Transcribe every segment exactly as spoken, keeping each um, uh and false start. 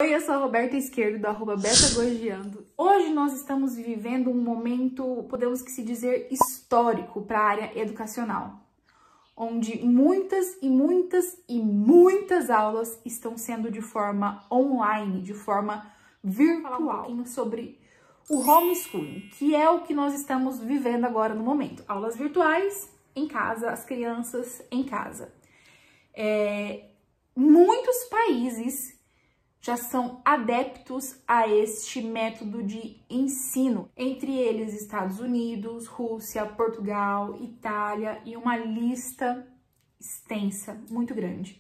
Oi, eu sou a Roberta Esquerdo, da arroba Betagogiando. Hoje nós estamos vivendo um momento, podemos que se dizer, histórico para a área educacional, onde muitas e muitas e muitas aulas estão sendo de forma online, de forma virtual. Vou falar um pouquinho sobre o homeschooling, que é o que nós estamos vivendo agora no momento. Aulas virtuais em casa, as crianças em casa. É, muitos países já são adeptos a este método de ensino, entre eles Estados Unidos, Rússia, Portugal, Itália e uma lista extensa, muito grande.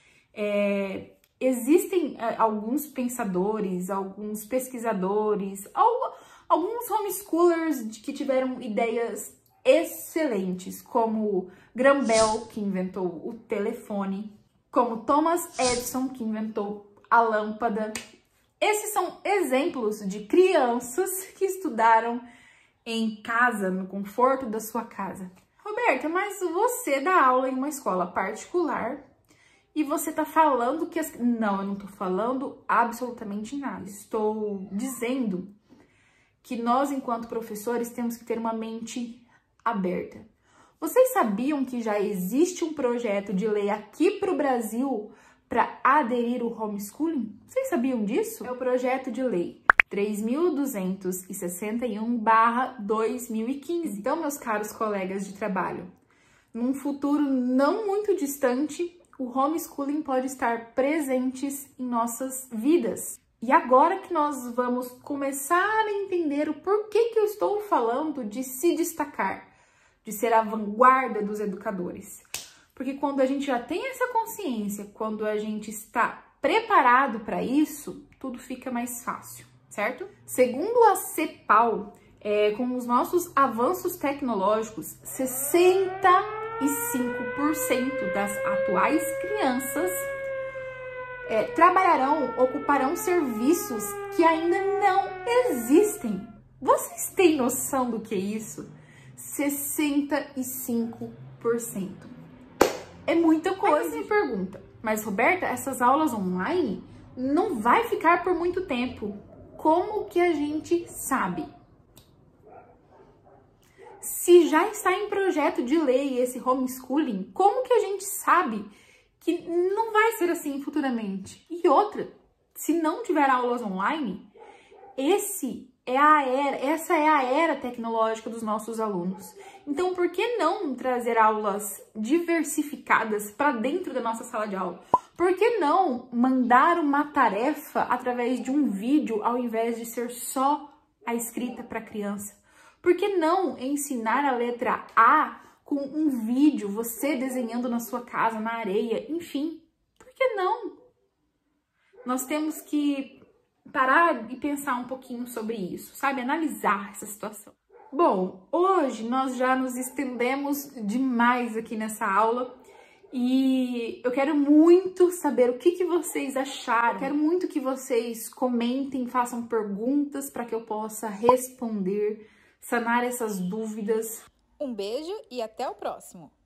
É, existem é, alguns pensadores, alguns pesquisadores, alguns homeschoolers que tiveram ideias excelentes, como Graham Bell, que inventou o telefone, como Thomas Edison, que inventou a lâmpada. Esses são exemplos de crianças que estudaram em casa, no conforto da sua casa. Roberta, mas você dá aula em uma escola particular e você tá falando que as... Não, eu não tô falando absolutamente nada. Estou dizendo que nós, enquanto professores, temos que ter uma mente aberta. Vocês sabiam que já existe um projeto de lei aqui para o Brasil para aderir ao homeschooling? Vocês sabiam disso? É o projeto de lei três mil duzentos e sessenta e um barra dois mil e quinze. Então, meus caros colegas de trabalho, num futuro não muito distante, o homeschooling pode estar presente em nossas vidas. E agora que nós vamos começar a entender o porquê que eu estou falando de se destacar, de ser a vanguarda dos educadores. Porque quando a gente já tem essa consciência, quando a gente está preparado para isso, tudo fica mais fácil, certo? Segundo a CEPAL, é, com os nossos avanços tecnológicos, sessenta e cinco por cento das atuais crianças é, trabalharão, ocuparão serviços que ainda não existem. Vocês têm noção do que é isso? sessenta e cinco por cento. É muita coisa. Aí você me pergunta, mas Roberta, essas aulas online não vai ficar por muito tempo. Como que a gente sabe? Se já está em projeto de lei esse homeschooling, como que a gente sabe que não vai ser assim futuramente? E outra, se não tiver aulas online, esse é a era, essa é a era tecnológica dos nossos alunos. Então, por que não trazer aulas diversificadas para dentro da nossa sala de aula? Por que não mandar uma tarefa através de um vídeo ao invés de ser só a escrita para a criança? Por que não ensinar a letra A com um vídeo, você desenhando na sua casa, na areia, enfim? Por que não? Nós temos que parar e pensar um pouquinho sobre isso, sabe? Analisar essa situação. Bom, hoje nós já nos estendemos demais aqui nessa aula e eu quero muito saber o que, que vocês acharam. Eu quero muito que vocês comentem, façam perguntas para que eu possa responder, sanar essas dúvidas. Um beijo e até o próximo!